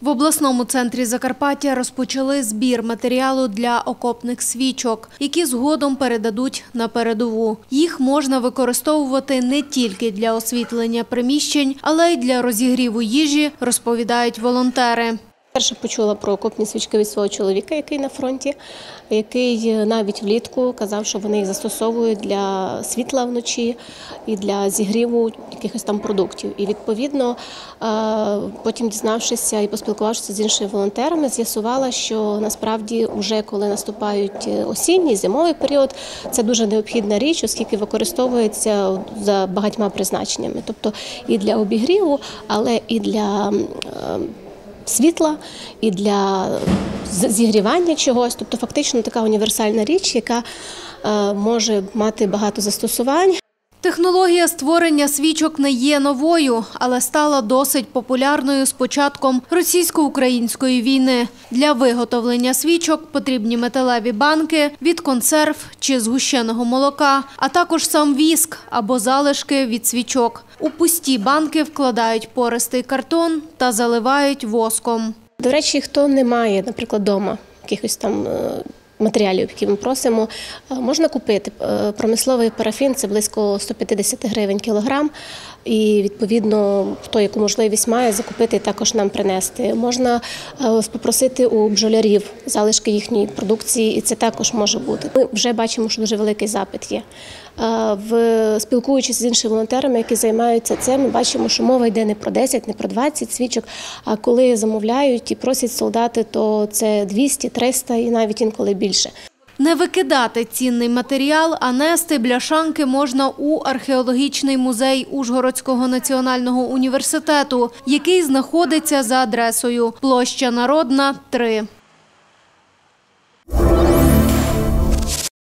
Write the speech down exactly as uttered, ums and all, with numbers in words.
В обласному центрі Закарпаття розпочали збір матеріалу для окопних свічок, які згодом передадуть на передову. Їх можна використовувати не тільки для освітлення приміщень, але й для розігріву їжі, розповідають волонтери. Перше почула про окопні свічки від свого чоловіка, який на фронті, який навіть влітку казав, що вони їх застосовують для світла вночі і для зігріву якихось там продуктів. І відповідно, потім дізнавшися і поспілкувавшися з іншими волонтерами, з'ясувала, що насправді вже коли наступають осінній, зимовий період, це дуже необхідна річ, оскільки використовується за багатьма призначеннями. Тобто і для обігріву, але і для світла, і для зігрівання чогось. Тобто фактично така універсальна річ, яка може мати багато застосувань. Технологія створення свічок не є новою, але стала досить популярною з початком російсько-української війни. Для виготовлення свічок потрібні металеві банки від консерв чи згущеного молока, а також сам віск або залишки від свічок. У пусті банки вкладають пористий картон та заливають воском. До речі, хто не має, наприклад, вдома якихось там матеріалів, які ми просимо, можна купити. Промисловий парафін – це близько сто п'ятдесят гривень кілограм. І, відповідно, хто яку можливість має, закупити і також нам принести. Можна попросити у бджолярів залишки їхньої продукції, і це також може бути. Ми вже бачимо, що дуже великий запит є. В, спілкуючись з іншими волонтерами, які займаються цим, ми бачимо, що мова йде не про десять, не про двадцять свічок, а коли замовляють і просять солдати, то це двісті, триста і навіть інколи більше. Не викидати цінний матеріал, а нести бляшанки можна у археологічний музей Ужгородського національного університету, який знаходиться за адресою площа Народна, три.